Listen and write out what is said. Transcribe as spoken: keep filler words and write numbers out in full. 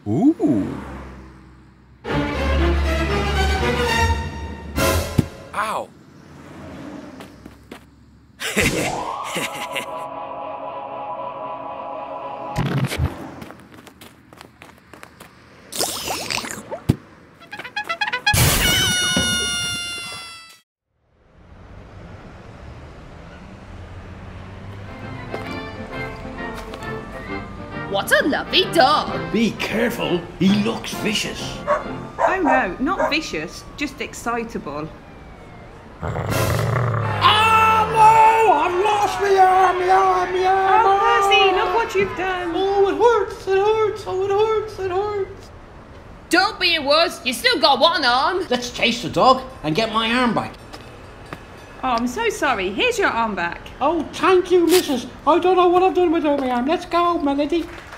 Ooh. Ow. What a lovely dog! Be careful, he looks vicious. Oh no, not vicious, just excitable. Ah no! I've lost my arm, my arm, my arm! Oh, Percy, look what you've done! Oh, it hurts, it hurts, oh, it hurts, it hurts. Don't be a wuss, you still got one arm. Let's chase the dog and get my arm back. Oh, I'm so sorry. Here's your arm back. Oh, thank you, missus. I don't know what I've done with my arm. Let's go, Melody.